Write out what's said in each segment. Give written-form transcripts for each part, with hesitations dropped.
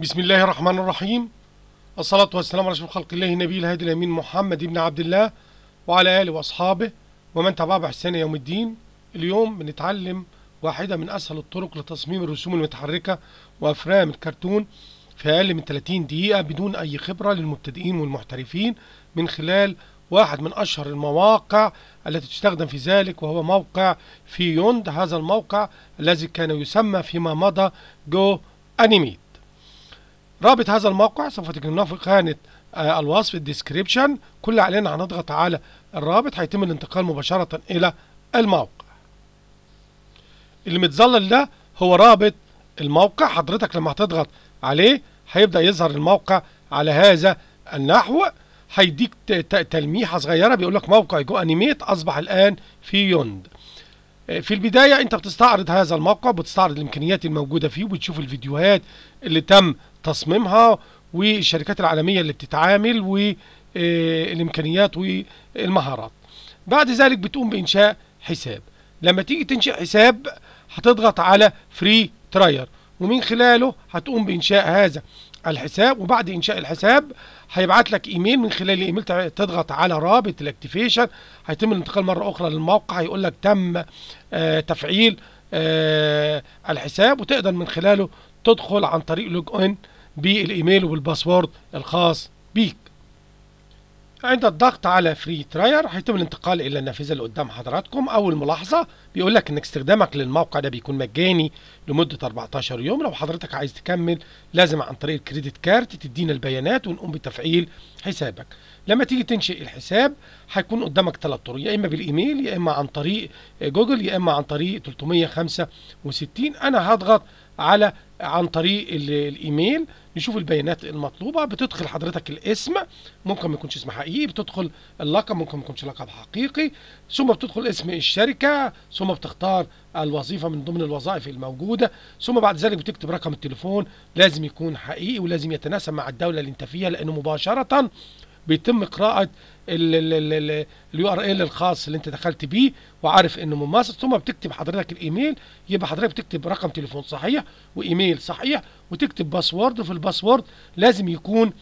بسم الله الرحمن الرحيم. الصلاة والسلام على أشرف خلق الله النبي الهادي الأمين محمد بن عبد الله وعلى آله وأصحابه ومن تبعه بإحسان يوم الدين. اليوم بنتعلم واحدة من أسهل الطرق لتصميم الرسوم المتحركة وأفلام الكرتون في أقل من 30 دقيقة بدون أي خبرة للمبتدئين والمحترفين، من خلال واحد من أشهر المواقع التي تستخدم في ذلك، وهو موقع فيوند. هذا الموقع الذي كان يسمى فيما مضى جو أنيميت. رابط هذا الموقع سوف تجدونه في خانة الوصف الديسكريبشن. كل علينا هنضغط على الرابط، هيتم الانتقال مباشرة إلى الموقع. اللي متظلل ده هو رابط الموقع. حضرتك لما هتضغط عليه هيبدأ يظهر الموقع على هذا النحو. هيديك تلميحة صغيرة بيقول لك موقع جو أنيميت أصبح الآن في يوند. في البداية انت بتستعرض هذا الموقع، بتستعرض الامكانيات الموجودة فيه، وبتشوف الفيديوهات اللي تم تصميمها والشركات العالمية اللي بتتعامل والامكانيات والمهارات. بعد ذلك بتقوم بانشاء حساب. لما تيجي تنشئ حساب هتضغط على فري تراير، ومن خلاله هتقوم بانشاء هذا الحساب. وبعد انشاء الحساب هيبعت لك ايميل، من خلال الايميل تضغط على رابط الاكتيفيشن، هيتم الانتقال مره اخرى للموقع، هيقول لك تم تفعيل الحساب، وتقدر من خلاله تدخل عن طريق لوج ان بالايميل وبالباسورد الخاص بيك. عند الضغط على فري تراير هيتم الانتقال الى النافذه اللي قدام حضراتكم. اول ملاحظه بيقول لك انك استخدامك للموقع ده بيكون مجاني لمده 14 يوم. لو حضرتك عايز تكمل لازم عن طريق الكريدت كارت تدينا البيانات ونقوم بتفعيل حسابك. لما تيجي تنشئ الحساب هيكون قدامك 3 طرق، يا اما بالايميل، يا اما عن طريق جوجل، يا اما عن طريق 365. انا هضغط على عن طريق الايميل. نشوف البيانات المطلوبه. بتدخل حضرتك الاسم، ممكن ما يكونش اسم حقيقي، بتدخل اللقب، ممكن ما يكونش لقب حقيقي، ثم بتدخل اسم الشركه، ثم بتختار الوظيفه من ضمن الوظائف الموجوده، ثم بعد ذلك بتكتب رقم التليفون. لازم يكون حقيقي ولازم يتناسب مع الدوله اللي انت فيها، لانه مباشره بيتم قراءة اليو ار ال الخاص اللي انت دخلت بيه وعارف انه من مصر. ثم بتكتب حضرتك الايميل، يبقى حضرتك بتكتب رقم تليفون صحيح وايميل صحيح، وتكتب باسورد. وفي الباسورد لازم يكون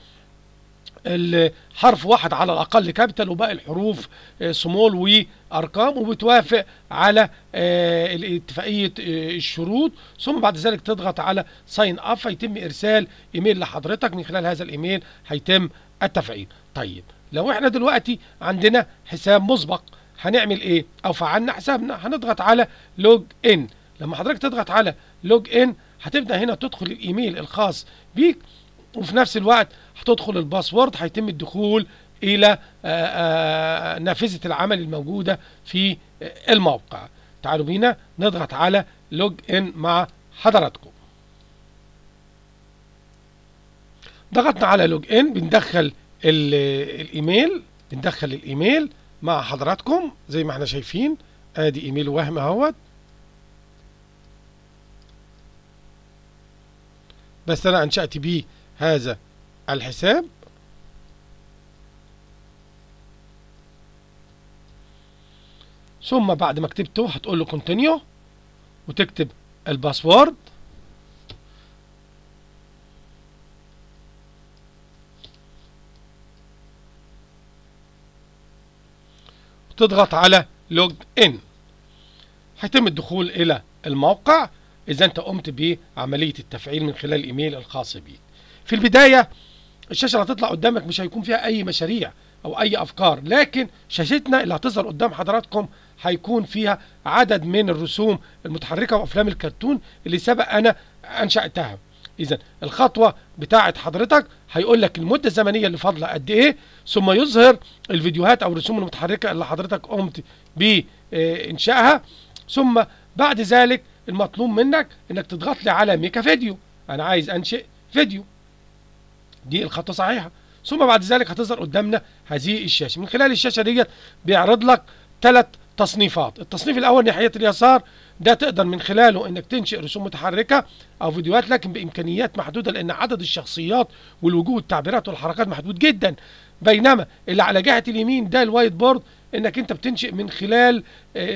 الحرف واحد على الاقل كابيتال، وباقي الحروف سمول وارقام، وبتوافق على اتفاقيه الشروط. ثم بعد ذلك تضغط على ساين اب، فيتم ارسال ايميل لحضرتك. من خلال هذا الايميل هيتم التفعيل. طيب لو احنا دلوقتي عندنا حساب مسبق هنعمل ايه؟ او فعلنا حسابنا، هنضغط على لوج ان. لما حضرتك تضغط على لوج ان هتبدا هنا تدخل الايميل الخاص بيك، وفي نفس الوقت هتدخل الباسورد. هيتم الدخول الى نافذة العمل الموجودة في الموقع. تعالوا بينا نضغط على لوج ان مع حضراتكم. ضغطنا على لوج ان، بندخل الايميل مع حضراتكم زي ما احنا شايفين. ادي ايميل وهم اهوت، بس انا انشأت بيه هذا الحساب. ثم بعد ما كتبته هتقول له كونتينيو وتكتب الباسورد. وتضغط على لوج ان. هيتم الدخول الى الموقع اذا انت قمت بعملية التفعيل من خلال الايميل الخاص بيك. في البداية الشاشة اللي هتطلع قدامك مش هيكون فيها اي مشاريع او اي افكار، لكن شاشتنا اللي هتظهر قدام حضراتكم هيكون فيها عدد من الرسوم المتحركة وافلام الكرتون اللي سبق انا انشأتها. اذا الخطوة بتاعت حضرتك هيقول لك المدة الزمنية اللي فاضلة قد ايه، ثم يظهر الفيديوهات او الرسوم المتحركة اللي حضرتك قمت بانشائها. ثم بعد ذلك المطلوب منك انك تضغط لي على ميكا فيديو، انا عايز انشئ فيديو. دي الخطوه صحيحه. ثم بعد ذلك هتظهر قدامنا هذه الشاشه. من خلال الشاشه ديت بيعرض لك 3 تصنيفات. التصنيف الاول ناحيه اليسار ده تقدر من خلاله انك تنشئ رسوم متحركه او فيديوهات، لكن بامكانيات محدوده لان عدد الشخصيات والوجوه والتعبيرات والحركات محدود جدا. بينما اللي على جهه اليمين ده الوايت بورد، انك انت بتنشئ من خلال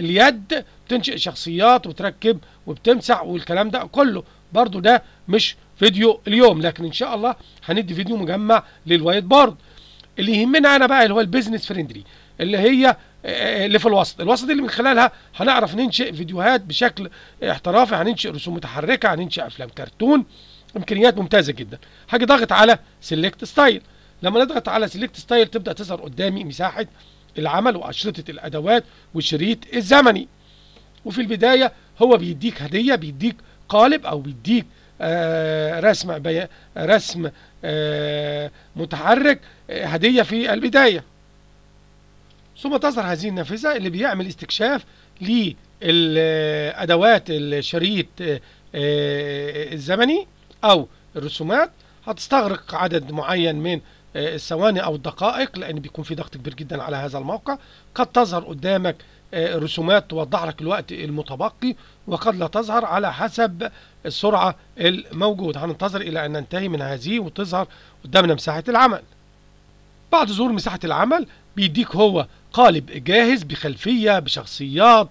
اليد، بتنشئ شخصيات وتركب وبتمسح والكلام ده كله. برضو ده مش فيديو اليوم، لكن ان شاء الله هندي فيديو مجمع للوايت بورد. اللي يهمنا انا بقى اللي هو البيزنس فريندلي، اللي هي اللي في الوسط اللي من خلالها هنعرف ننشئ فيديوهات بشكل احترافي، هننشئ رسوم متحركه، هننشئ افلام كرتون، امكانيات ممتازه جدا. هاجي ضاغط على سيلكت ستايل. لما نضغط على سيلكت ستايل تبدا تظهر قدامي مساحه العمل واشرطه الادوات والشريط الزمني. وفي البدايه هو بيديك هديه، بيديك قالب او بيديك رسم متحرك هديه في البدايه. ثم تظهر هذه النافذه اللي بيعمل استكشاف للادوات الشريط الزمني او الرسومات. هتستغرق عدد معين من الثواني او الدقائق، لان بيكون في ضغط كبير جدا على هذا الموقع. قد تظهر قدامك رسومات توضح لك الوقت المتبقي، وقد لا تظهر على حسب السرعه الموجوده. هننتظر الى ان ننتهي من هذه وتظهر قدامنا مساحه العمل. بعد ظهور مساحه العمل بيديك هو قالب جاهز بخلفيه بشخصيات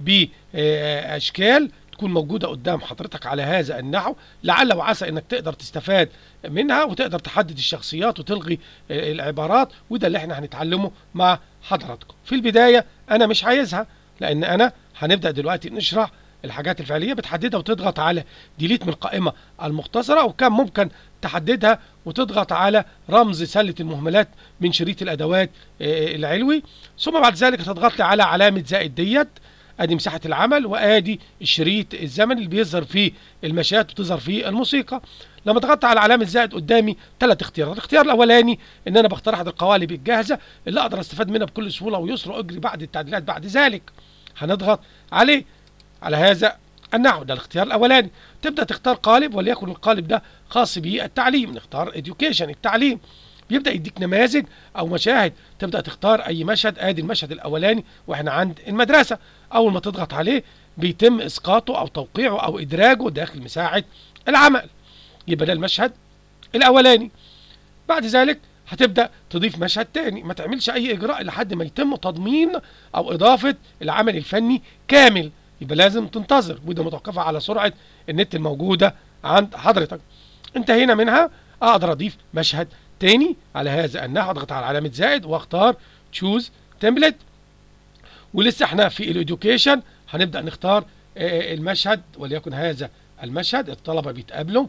باشكال تكون موجوده قدام حضرتك على هذا النحو، لعل وعسى انك تقدر تستفاد منها وتقدر تحدد الشخصيات وتلغي العبارات، وده اللي احنا هنتعلمه مع حضراتكم. في البدايه انا مش عايزها، لان انا هنبدا دلوقتي نشرح الحاجات الفعليه. بتحددها وتضغط على ديليت من القائمه المختصره، وكان ممكن تحددها وتضغط على رمز سله المهملات من شريط الادوات العلوي. ثم بعد ذلك تضغط لي على علامه زائد ديت. ادي مساحه العمل وادي الشريط الزمني اللي بيظهر فيه المشاهد وتظهر فيه الموسيقى. لما ضغطت على علامه زائد قدامي 3 اختيارات. الاختيار الاولاني ان انا بختار احد القوالب الجاهزه اللي اقدر استفاد منها بكل سهوله ويسر واجري بعد التعديلات بعد ذلك. هنضغط عليه على هذا النحو، ده الاختيار الاولاني. تبدا تختار قالب، وليكن القالب ده خاص بالتعليم، نختار education التعليم. بيبدا يديك نماذج او مشاهد، تبدا تختار اي مشهد. ادي المشهد الاولاني واحنا عند المدرسه. اول ما تضغط عليه بيتم اسقاطه او توقيعه او ادراجه داخل مساحه العمل. يبقى ده المشهد الاولاني. بعد ذلك هتبدا تضيف مشهد تاني. ما تعملش اي اجراء لحد ما يتم تضمين او اضافه العمل الفني كامل، يبقى لازم تنتظر، وده متوقفه على سرعه النت الموجوده عند حضرتك. انتهينا منها. اقدر اضيف مشهد تاني على هذا النحو. اضغط على علامه زائد واختار تشوز تمبلت. ولسه احنا في الاديوكيشن هنبدا نختار المشهد، وليكن هذا المشهد. الطلبه بيتقابلوا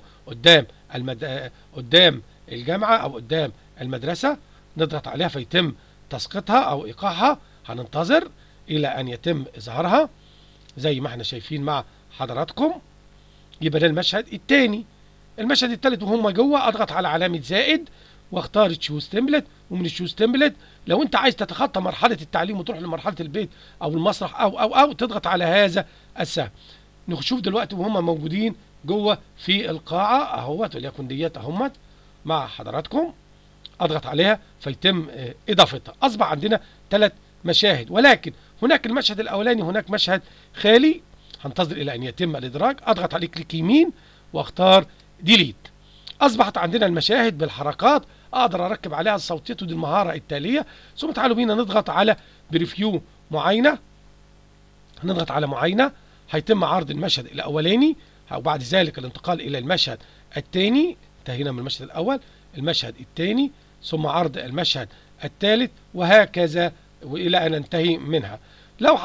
قدام الجامعه او قدام المدرسه. نضغط عليها فيتم تسقيطها او ايقاعها. هننتظر الى ان يتم اظهارها زي ما احنا شايفين مع حضراتكم. يبقى ده المشهد الثاني. المشهد الثالث وهم جوه اضغط على علامه زائد واختار تشوز تمبلت. ومن التشوز تمبلت لو انت عايز تتخطى مرحله التعليم وتروح لمرحله البيت او المسرح او تضغط على هذا السهم. نشوف دلوقتي وهم موجودين جوه في القاعه اهوت، وليكن ديت اهمت مع حضراتكم. اضغط عليها فيتم اضافتها. اصبح عندنا 3 مشاهد، ولكن هناك المشهد الاولاني هناك مشهد خالي. هنتظر الى ان يتم الادراج. اضغط عليه كليك يمين واختار ديليت. اصبحت عندنا المشاهد بالحركات، اقدر اركب عليها الصوتيات ودي المهاره التاليه. ثم تعالوا بينا نضغط على بريفيو معاينه. هنضغط على معاينه، هيتم عرض المشهد الاولاني وبعد ذلك الانتقال الى المشهد الثاني. انتهينا من المشهد الاول، المشهد الثاني، ثم عرض المشهد الثالث، وهكذا والى ان ننتهي منها. لو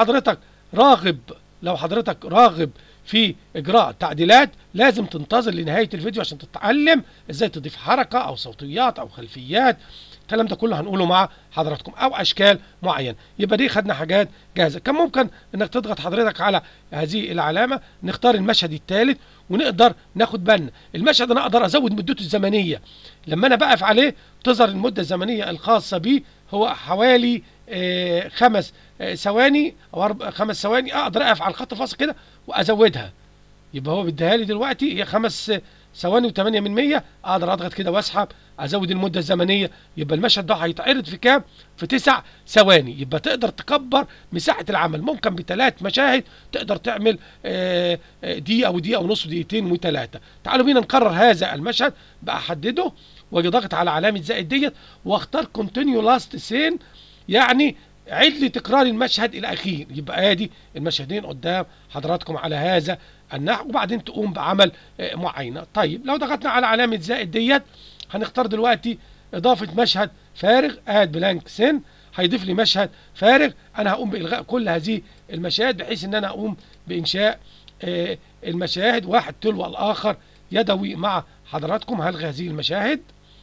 حضرتك راغب في اجراء تعديلات لازم تنتظر لنهايه الفيديو عشان تتعلم ازاي تضيف حركه او صوتيات او خلفيات. الكلام ده كله هنقوله مع حضراتكم، او اشكال معينه. يبقى دي خدنا حاجات جاهزه. كان ممكن انك تضغط حضرتك على هذه العلامه، نختار المشهد الثالث ونقدر ناخد بالنا. المشهد انا اقدر ازود مدته الزمنيه. لما انا بقف عليه تظهر المده الزمنيه الخاصه به، هو حوالي 5 ثواني او 5 ثواني. اقدر اقف على الخط فاصل كده وازودها. يبقى هو بيديها لي دلوقتي هي 5 ثواني و8 من 100. اقدر اضغط كده واسحب ازود المده الزمنيه. يبقى المشهد ده هيتعرض في كام؟ في 9 ثواني. يبقى تقدر تكبر مساحه العمل. ممكن ب3 مشاهد تقدر تعمل دقيقه ودقيقه ونص ودقيقتين و3. تعالوا بينا نكرر هذا المشهد. بقى احدده واجي ضاغط على علامه زائد ديت واختار كونتينيو لاست سين، يعني عيد لي تكرار المشهد الاخير. يبقى ادي المشهدين قدام حضراتكم على هذا النحو، وبعدين تقوم بعمل معاينه. طيب لو ضغطنا على علامه زائد ديت هنختار دلوقتي اضافه مشهد فارغ، اد بلانك سين، هيضيف لي مشهد فارغ. انا هقوم بالغاء كل هذه المشاهد بحيث ان انا اقوم بانشاء المشاهد واحد تلو الاخر يدوي مع حضراتكم. هلغي هذه المشاهد،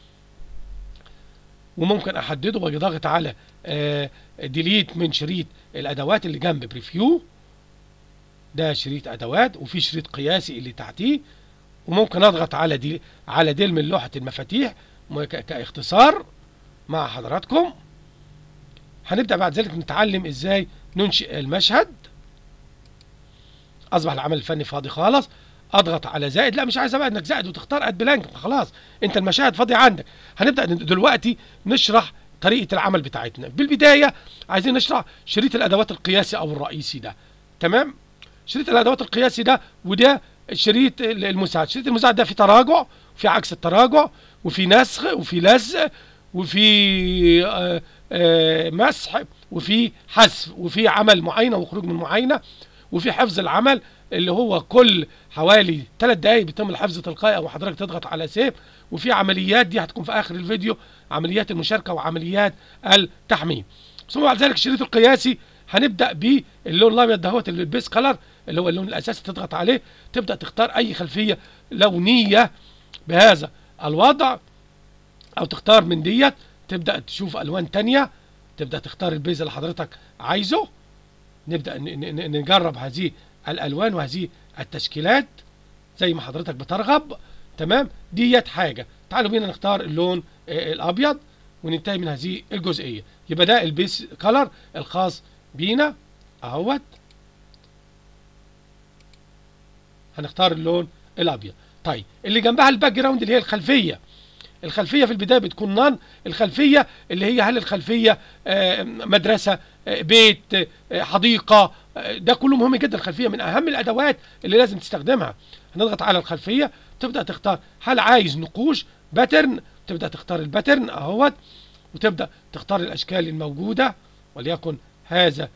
وممكن احدده وضغط على ديليت من شريط الادوات اللي جنب بريفيو. ده شريط ادوات، وفي شريط قياسي اللي تحتيه، وممكن اضغط على ديل من لوحة المفاتيح كاختصار مع حضراتكم. هنبدأ بعد ذلك نتعلم ازاي ننشئ المشهد. اصبح العمل الفني فاضي خالص. اضغط على زائد، لا مش عايز بقى انك زائد وتختار اد بلانك، خلاص انت المشاهد فاضيه عندك. هنبدأ دلوقتي نشرح طريقة العمل بتاعتنا. بالبداية عايزين نشرح شريط الادوات القياسي او الرئيسي ده. تمام، شريط الادوات القياسي ده، وده شريط المساعد. شريط المساعد ده في تراجع، وفي عكس التراجع، وفي نسخ، وفي لزق، وفي مسح، وفي حذف، وفي عمل معاينه وخروج من معاينه، وفي حفظ العمل اللي هو كل حوالي 3 دقائق بيتم الحفظ تلقائي او حضرتك تضغط على سيف، وفي عمليات دي هتكون في اخر الفيديو، عمليات المشاركه وعمليات التحميل. ثم بعد ذلك الشريط القياسي هنبدا باللون الابيض دهوت اللي البيس كلر اللي هو اللون الاساسي، تضغط عليه تبدا تختار اي خلفيه لونيه بهذا الوضع، او تختار من ديت تبدا تشوف الوان تانية، تبدا تختار البيز اللي حضرتك عايزه. نبدا نجرب هذه الالوان وهذه التشكيلات زي ما حضرتك بترغب. تمام، ديت حاجه. تعالوا بينا نختار اللون الابيض وننتهي من هذه الجزئيه. يبقى ده البيس كلر الخاص بينا اهوت. هنختار اللون الابيض. طيب اللي جنبها الباك جراوند اللي هي الخلفيه. الخلفيه في البدايه بتكون نان. الخلفيه اللي هي هل الخلفيه مدرسه، بيت، حديقه، ده كله مهم جدا. الخلفيه من اهم الادوات اللي لازم تستخدمها. هنضغط على الخلفيه، تبدا تختار هل عايز نقوش باترن، تبدا تختار الباترن اهوت، وتبدا تختار الاشكال الموجوده، وليكن هذا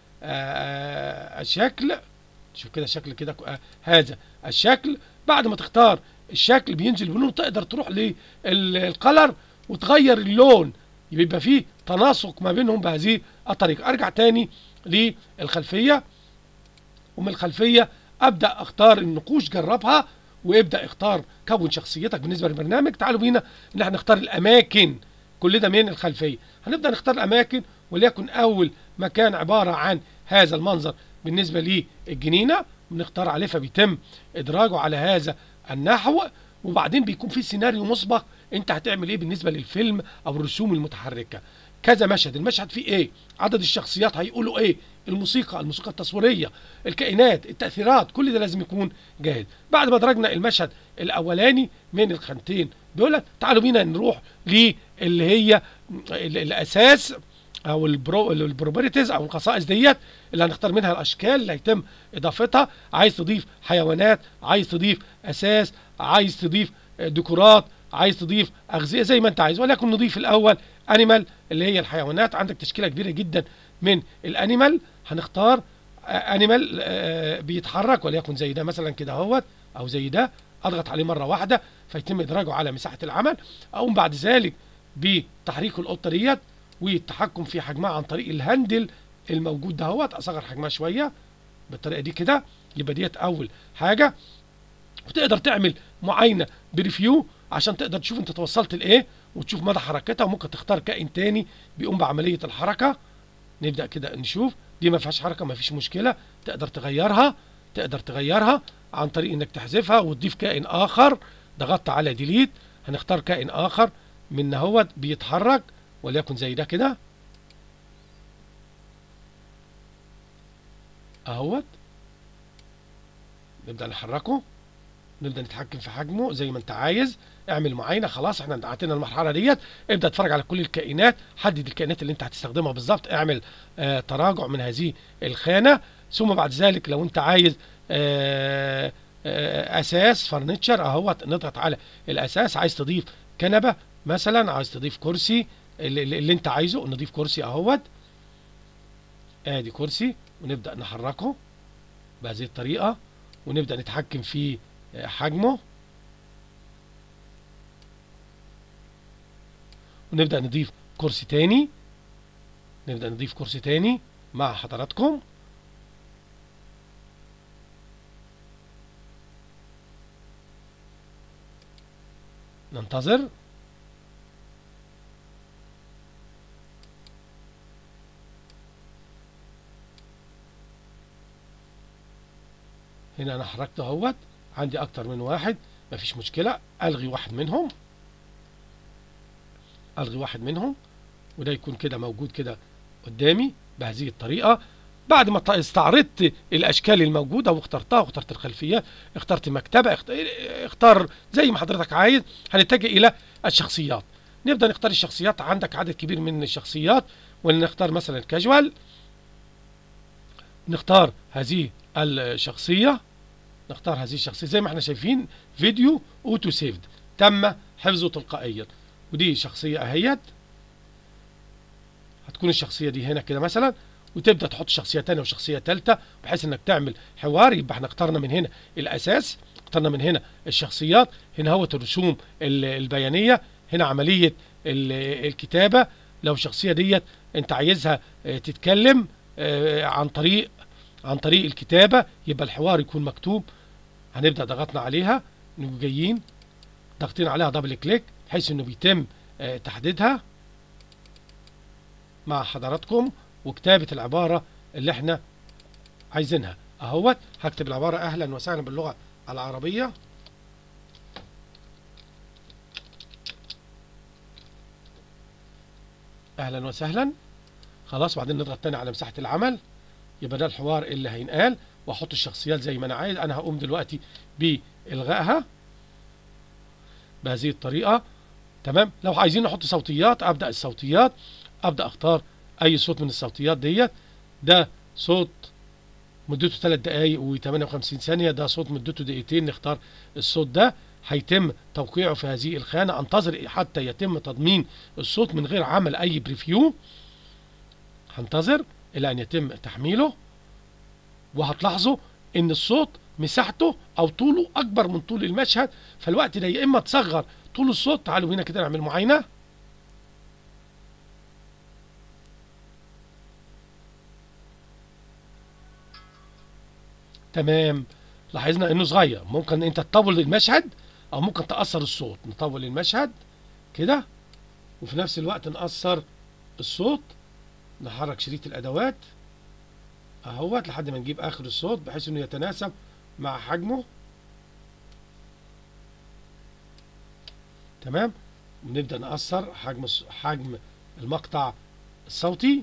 الشكل. شوف كده شكل كده هذا الشكل. بعد ما تختار الشكل بينزل بلون، تقدر تروح للقلر وتغير اللون، يبقى فيه تناسق ما بينهم بهذه الطريقه. ارجع تاني للخلفيه، ومن الخلفيه ابدا اختار النقوش، جربها وابدا اختار كون شخصيتك بالنسبه للبرنامج. تعالوا بينا ان احنا نختار الاماكن. كل ده من الخلفيه. هنبدا نختار الاماكن، وليكن اول مكان عباره عن هذا المنظر بالنسبه للجنينه، بنختار عليه فبيتم ادراجه على هذا النحو. وبعدين بيكون في سيناريو مسبق انت هتعمل ايه بالنسبه للفيلم او الرسوم المتحركه. كذا مشهد، المشهد فيه ايه، عدد الشخصيات هيقولوا ايه، الموسيقى التصويريه، الكائنات، التاثيرات، كل ده لازم يكون جاهز. بعد ما درجنا المشهد الاولاني من الخانتين دول، تعالوا بينا نروح للي هي الاساس او البروبرتيز او الخصائص ديت اللي هنختار منها الاشكال اللي هيتم اضافتها. عايز تضيف حيوانات، عايز تضيف اساس، عايز تضيف ديكورات، عايز تضيف اغذيه، زي ما انت عايز. ولكن نضيف الاول انيمال اللي هي الحيوانات. عندك تشكيله كبيره جدا من الانيمال. هنختار انيمال بيتحرك، وليكن زي ده مثلا كده اهوت، او زي ده. اضغط عليه مره واحده فيتم ادراجه على مساحه العمل. اقوم بعد ذلك بتحريك القطه ديت والتحكم في حجمها عن طريق الهاندل الموجود دهوت. اصغر حجمها شويه بالطريقه دي كده. يبقى ديت اول حاجه. وتقدر تعمل معاينه بريفيو عشان تقدر تشوف انت توصلت لايه وتشوف مدى حركتها. وممكن تختار كائن تاني بيقوم بعمليه الحركه. نبدا كده نشوف دي ما فيهاش حركه، ما فيش مشكله، تقدر تغيرها عن طريق انك تحذفها وتضيف كائن اخر. ضغطت على ديليت، هنختار كائن اخر من هو بيتحرك، وليكن زي ده كده اهوت. نبدا نحركه، نبدا نتحكم في حجمه زي ما انت عايز. اعمل معاينه. خلاص احنا عدينا المرحله ديت. ابدا اتفرج على كل الكائنات، حدد الكائنات اللي انت هتستخدمها بالظبط، اعمل تراجع من هذه الخانه. ثم بعد ذلك لو انت عايز اساس فرنتشر اهوت، نضغط على الاساس. عايز تضيف كنبه مثلا، عايز تضيف كرسي اللي انت عايزه، نضيف كرسي اهوت. ادي كرسي، ونبدا نحركه بهذه الطريقه. ونبدأ نتحكم في حجمه، ونبدأ نضيف كرسي تاني. نبدأ نضيف كرسي تاني مع حضراتكم. ننتظر. هنا انا حركته اهوت، عندي اكتر من واحد، مفيش مشكلة. الغي واحد منهم، الغي واحد منهم، وده يكون كده موجود كده قدامي بهذه الطريقة. بعد ما استعرضت الاشكال الموجودة واخترتها، واخترت الخلفيات، اخترت مكتبة، اختار زي ما حضرتك عايز. هنتجه الى الشخصيات. نبدأ نختار الشخصيات. عندك عدد كبير من الشخصيات، ونختار مثلا الكاجوال. نختار هذه الشخصية، نختار هذه الشخصية زي ما احنا شايفين. فيديو اوتو سيفد، تم حفظه تلقائيا. ودي شخصية اهيت، هتكون الشخصية دي هنا كده مثلا، وتبدأ تحط شخصية تانية وشخصية تالتة بحيث انك تعمل حوار. يبقى احنا اخترنا من هنا الاساس، اخترنا من هنا الشخصيات، هنا هو الرسوم البيانية، هنا عملية الكتابة. لو الشخصية ديت انت عايزها تتكلم عن طريق الكتابة، يبقى الحوار يكون مكتوب. هنبدأ ضغطنا عليها، نبقى جايين ضغطين عليها دبل كليك بحيث انه بيتم تحديدها مع حضراتكم، وكتابة العبارة اللي احنا عايزينها اهوت. هكتب العبارة اهلا وسهلا باللغة العربية. اهلا وسهلا. خلاص، بعدين نضغط تاني على مساحة العمل. يبقى ده الحوار اللي هينقال، واحط الشخصيات زي ما انا عايز. انا هقوم دلوقتي بإلغائها بهذه الطريقة. تمام. لو عايزين نحط صوتيات، ابدأ الصوتيات، ابدأ اختار اي صوت من الصوتيات ديت. ده صوت مدته 3 دقايق و58 ثانية، ده صوت مدته دقيقتين، نختار الصوت ده. هيتم توقيعه في هذه الخانة. انتظر حتى يتم تضمين الصوت من غير عمل اي بريفيو. هنتظر الى ان يتم تحميله، وهتلاحظوا ان الصوت مساحته او طوله اكبر من طول المشهد. فالوقت ده يا اما تصغر طول الصوت. تعالوا هنا كده نعمل معاينة. تمام. لاحظنا انه صغير. ممكن انت تطول المشهد او ممكن تقصر الصوت. نطول المشهد كده، وفي نفس الوقت نقصر الصوت. نحرك شريط الادوات اهوت لحد ما نجيب اخر الصوت بحيث انه يتناسب مع حجمه. تمام. ونبدأ نقصر حجم المقطع الصوتي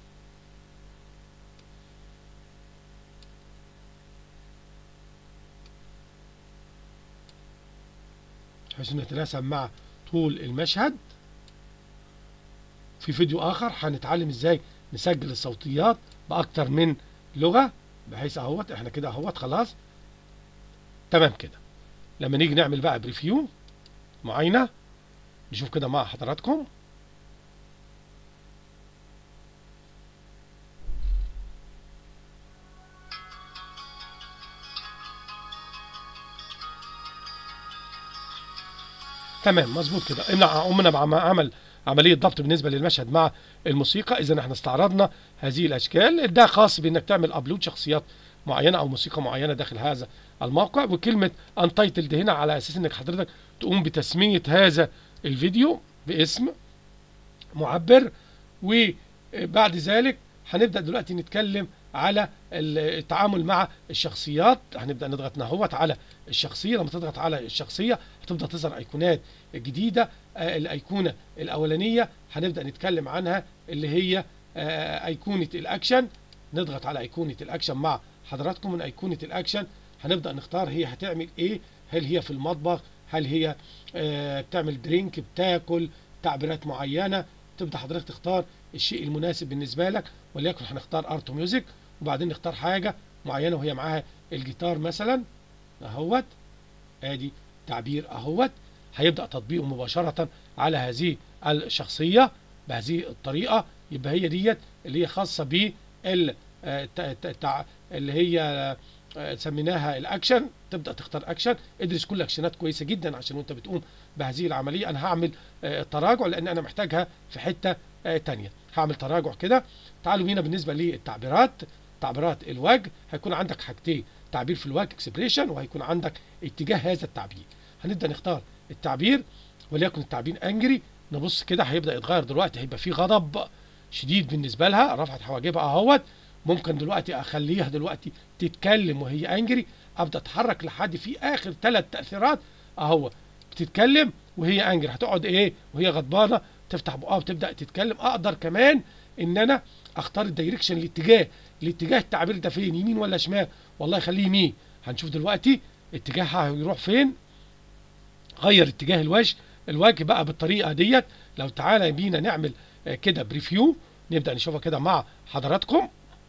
بحيث انه يتناسب مع طول المشهد. في فيديو اخر هنتعلم ازاي نسجل الصوتيات باكتر من لغة، بحيث اهوت احنا كده اهوت خلاص. تمام كده. لما نيجي نعمل بقى بريفيو، معاينة، نشوف كده مع حضراتكم. تمام مظبوط كده. قمنا بعمل عملية ضبط بالنسبة للمشهد مع الموسيقى. إذا احنا استعرضنا هذه الأشكال. ده خاص بإنك تعمل أبلود شخصيات معينة أو موسيقى معينة داخل هذا الموقع. وكلمة Untitled هنا على أساس إنك حضرتك تقوم بتسمية هذا الفيديو باسم معبر. وبعد ذلك هنبدأ دلوقتي نتكلم على التعامل مع الشخصيات. هنبدأ نضغط نهوت على الشخصية. لما تضغط على الشخصية هتبدأ تظهر أيقونات جديدة. الأيقونة الأولانية هنبدأ نتكلم عنها اللي هي أيقونة الأكشن. نضغط على أيقونة الأكشن مع حضراتكم. من أيقونة الأكشن هنبدأ نختار هي هتعمل إيه. هل هي في المطبخ، هل هي بتعمل درينك، بتاكل، تعبيرات معينة. تبدأ حضرتك تختار الشيء المناسب بالنسبة لك. وليكن هنختار ارت ميوزك، وبعدين نختار حاجة معينة وهي معاها الجيتار مثلا اهوت. ادي تعبير اهوت. هيبدأ تطبيقه مباشرة على هذه الشخصية بهذه الطريقة. يبقى هي ديت اللي هي خاصة بال اللي هي سميناها الاكشن. تبدا تختار اكشن، ادرس كل اكشنات كويسه جدا عشان وانت بتقوم بهذه العمليه. انا هعمل تراجع لان انا محتاجها في حته تانية. هعمل تراجع كده. تعالوا بينا بالنسبه للتعبيرات، تعبيرات الوجه. هيكون عندك حاجتين، تعبير في الوجه اكسبريشن، وهيكون عندك اتجاه هذا التعبير. هنبدا نختار التعبير، وليكن التعبير انجري. نبص كده هيبدا يتغير دلوقتي، هيبقى في غضب شديد بالنسبه لها، رفعت حواجبها اهوت. ممكن دلوقتي اخليها دلوقتي تتكلم وهي انجري، ابدا اتحرك لحد في اخر 3 تاثيرات اهو. بتتكلم وهي انجري، هتقعد ايه وهي غضبانه، تفتح بقها وتبدا تتكلم. اقدر كمان ان انا اختار الدايركشن، الاتجاه التعبير ده فين، يمين ولا شمال. والله خليه يمين. هنشوف دلوقتي اتجاهها هيروح فين. غير اتجاه الوجه بقى بالطريقه ديت. لو تعالى بينا نعمل كده بريفيو، نبدا نشوفها كده مع حضراتكم.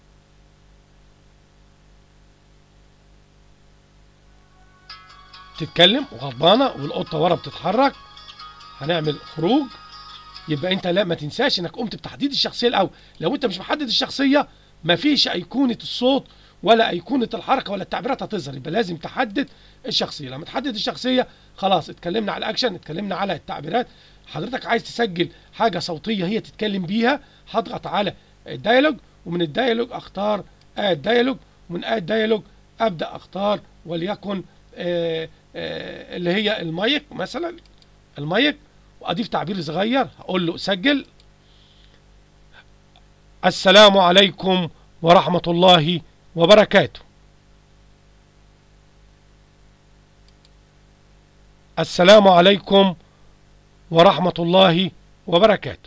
بتتكلم وغضبانه والقطه ورا بتتحرك. هنعمل خروج. يبقى انت لا ما تنساش انك قمت بتحديد الشخصيه الاول. لو انت مش محدد الشخصيه مفيش ايقونه الصوت ولا ايقونه الحركه ولا التعبيرات هتظهر. يبقى لازم تحدد الشخصيه. لما تحدد الشخصيه خلاص اتكلمنا على الاكشن، اتكلمنا على التعبيرات. حضرتك عايز تسجل حاجه صوتيه هي تتكلم بيها، هضغط على الديالوج، ومن الديالوج اختار اد ديالوج، ومن اد ديالوج ابدا اختار وليكن اللي هي المايك مثلا، المايك، واضيف تعبير صغير. هقول له سجل. السلام عليكم ورحمة الله وبركاته. السلام عليكم ورحمة الله وبركاته.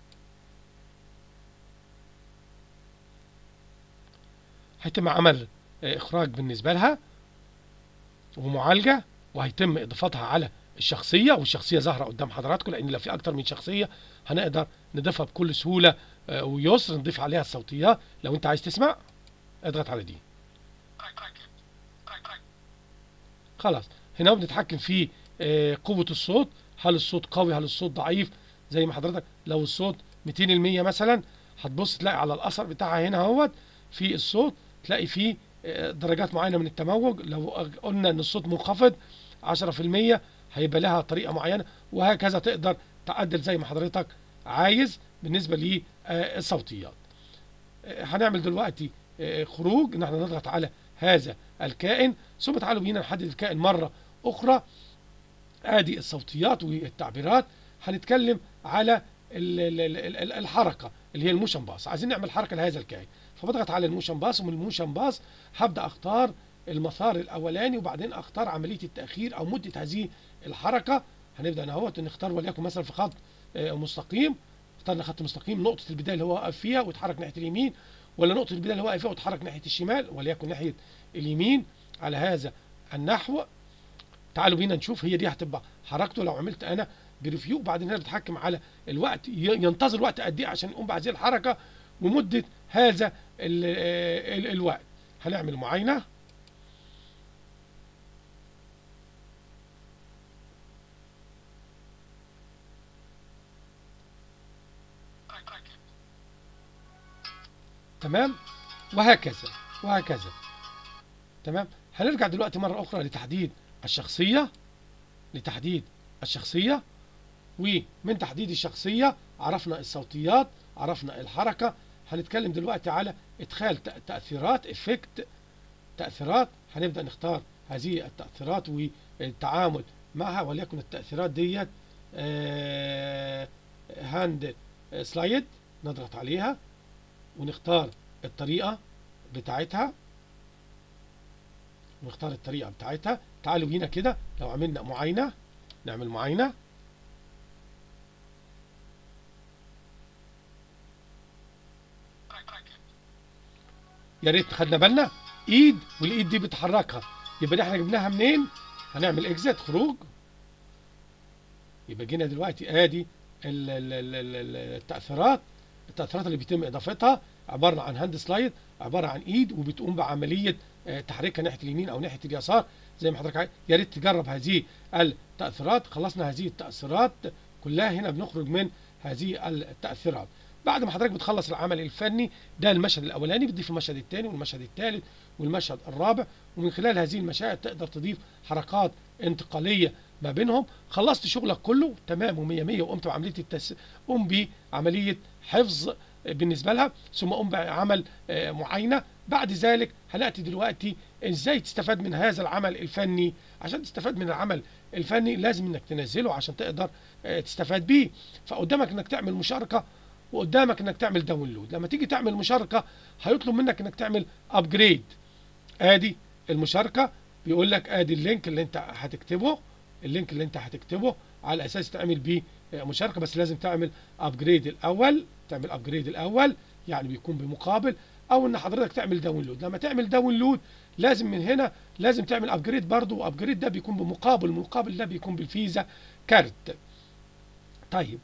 هيتم عمل إخراج بالنسبة لها ومعالجة، وهيتم إضافتها على الشخصية، والشخصية ظاهرة قدام حضراتكم، لأن لو في أكتر من شخصية هنقدر نضيفها بكل سهولة ويسر. نضيف عليها الصوتيات. لو أنت عايز تسمع اضغط على دي. خلاص هنا بنتحكم في قوة الصوت. هل الصوت قوي، هل الصوت ضعيف. زي ما حضرتك لو الصوت 200% مثلا، هتبص تلاقي على الأثر بتاعها هنا اهوت في الصوت، تلاقي فيه درجات معينة من التموج. لو قلنا ان الصوت منخفض 10% هيبقى لها طريقة معينة، وهكذا تقدر تعدل زي ما حضرتك عايز بالنسبة للصوتيات. هنعمل دلوقتي خروج، ان احنا نضغط على هذا الكائن، ثم تعالوا بينا نحدد الكائن مرة أخرى. ادي الصوتيات والتعبيرات. هنتكلم على الحركة اللي هي الموشن باص. عايزين نعمل حركة لهذا الكائن، فبضغط على الموشن باص، ومن الموشن باص هبدأ اختار المسار الاولاني، وبعدين اختار عملية التأخير او مدة هذه الحركة. هنبدأ اهوت نختار وليكن مثلا في خط مستقيم. اخترنا خط مستقيم، نقطة البداية اللي هو واقف فيها ويتحرك ناحية اليمين، ولا نقطة البداية اللي هو واقف فيها ويتحرك ناحية الشمال، وليكن ناحية اليمين على هذا النحو. تعالوا بينا نشوف هي دي هتبقى حركته. لو عملت انا بريفيو، بعدين هنا بتحكم على الوقت، ينتظر وقت قد ايه عشان يقوم بهذه الحركه، ومده هذا الوقت. هنعمل معاينه. تمام، وهكذا وهكذا. تمام. هنرجع دلوقتي مره اخرى لتحديد الشخصيه، ومن تحديد الشخصية عرفنا الصوتيات، عرفنا الحركة. هنتكلم دلوقتي على إدخال تأثيرات، إفكت تأثيرات. هنبدأ نختار هذه التأثيرات والتعامل معها، وليكن التأثيرات ديت هاند سلايد. نضغط عليها ونختار الطريقة بتاعتها، تعالوا هنا كده لو عملنا معاينة، نعمل معاينة. يا ريت خدنا بالنا ايد، والايد دي بتحركها. يبقى دي احنا جبناها منين؟ هنعمل اكزيت، خروج. يبقى جينا دلوقتي ادي التأثيرات اللي بيتم اضافتها، عبارة عن هاند سلايد، عبارة عن ايد، وبتقوم بعملية تحريكها ناحية اليمين او ناحية اليسار زي ما حضرتك عايز. يا ريت تجرب هذه التأثيرات. خلصنا هذه التأثيرات كلها. هنا بنخرج من هذه التأثيرات، بعد ما حضرتك بتخلص العمل الفني ده المشهد الاولاني، بتضيف المشهد الثاني والمشهد الثالث والمشهد الرابع، ومن خلال هذه المشاهد تقدر تضيف حركات انتقاليه ما بينهم. خلصت شغلك كله تمام ومية مية، وقمت بعمليه قم بعمليه حفظ بالنسبه لها، ثم قم بعمل معاينه. بعد ذلك هنأتي دلوقتي ازاي تستفاد من هذا العمل الفني. عشان تستفاد من العمل الفني لازم انك تنزله عشان تقدر تستفاد بيه. فقدامك انك تعمل مشاركه، وقدامك انك تعمل داونلود. لما تيجي تعمل مشاركه هيطلب منك انك تعمل ابجريد. ادي المشاركه، بيقول لك ادي اللينك اللي انت هتكتبه، اللينك اللي انت هتكتبه على اساس تعمل بيه مشاركه، بس لازم تعمل ابجريد الاول. تعمل ابجريد الاول يعني بيكون بمقابل، او ان حضرتك تعمل داونلود. لما تعمل داونلود لازم من هنا لازم تعمل ابجريد برضه، وابجريد ده بيكون بمقابل، المقابل ده بيكون بالفيزا كارت. طيب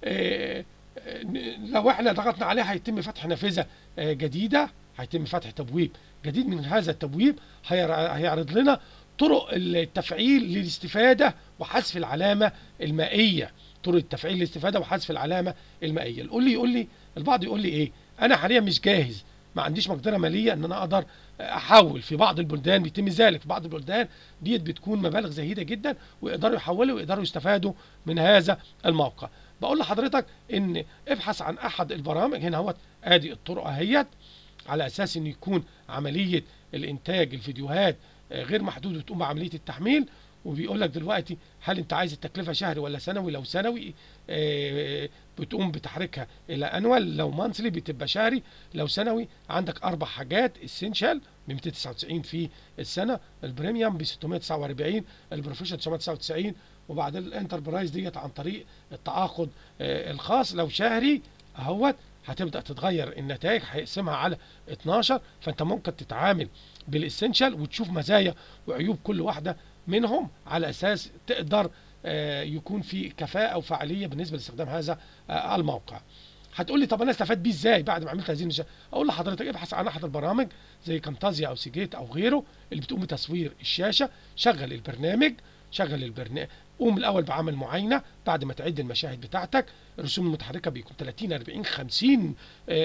لو احنا ضغطنا عليه هيتم فتح نافذه جديده، هيتم فتح تبويب جديد. من هذا التبويب هيعرض لنا طرق التفعيل للاستفاده وحذف العلامه المائيه. طرق التفعيل للاستفاده وحذف العلامه المائيه. يقول لي البعض يقول لي ايه، انا حاليا مش جاهز، ما عنديش مقدره ماليه ان انا اقدر احول. في بعض البلدان بيتم ذلك، في بعض البلدان ديت بتكون مبالغ زهيده جدا ويقدروا يحولوا ويقدروا يستفادوا من هذا الموقع. بقول لحضرتك ان ابحث عن احد البرامج. هنا اهوت ادي الطرق اهيت، على اساس ان يكون عمليه الانتاج الفيديوهات غير محدود وتقوم بعمليه التحميل. وبيقول لك دلوقتي هل انت عايز التكلفه شهري ولا سنوي؟ لو سنوي بتقوم بتحريكها الى انوال، لو مانثلي بتبقى شهري، لو سنوي عندك اربع حاجات: اسينشال ب 299 في السنه، البريميوم ب 649، البروفيشنال 999، وبعدين الانتربرايز ديت عن طريق التعاقد الخاص. لو شهري اهوت هتبدا تتغير النتائج، هيقسمها على 12. فانت ممكن تتعامل بالاسينشال وتشوف مزايا وعيوب كل واحده منهم على اساس تقدر يكون في كفاءه وفعاليه بالنسبه لاستخدام هذا الموقع. هتقول لي طب انا استفاد بيه ازاي بعد ما عملت هذه المشاريع؟ اقول لحضرتك ابحث عن احد البرامج زي كامتازيا او سيجيت او غيره اللي بتقوم بتصوير الشاشه. شغل البرنامج، قوم الاول بعمل معاينه. بعد ما تعد المشاهد بتاعتك، الرسوم المتحركه بيكون 30 40 50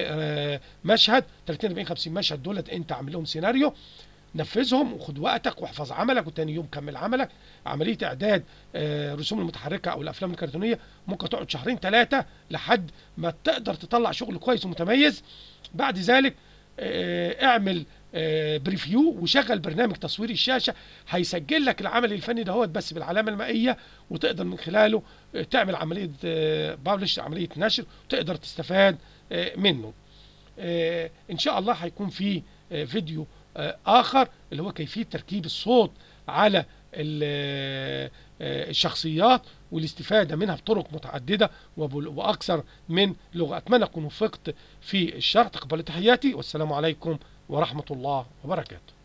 مشهد. 30 40 50 مشهد دولت انت عامل لهم سيناريو، نفذهم وخد وقتك واحفظ عملك، وتاني يوم كمل عملك. عمليه اعداد الرسوم المتحركه او الافلام الكرتونيه ممكن تقعد شهرين ثلاثه لحد ما تقدر تطلع شغل كويس ومتميز. بعد ذلك اعمل بريفيو وشغل برنامج تصوير الشاشه، هيسجل لك العمل الفني دهوت بس بالعلامه المائيه، وتقدر من خلاله تعمل عمليه بابلش، عمليه نشر، وتقدر تستفاد منه. ان شاء الله هيكون في فيديو آخر اللي هو كيفية تركيب الصوت على الشخصيات والاستفادة منها بطرق متعددة وأكثر من لغة. أتمنى أكون وفقت في الشرح. تقبل تحياتي، والسلام عليكم ورحمة الله وبركاته.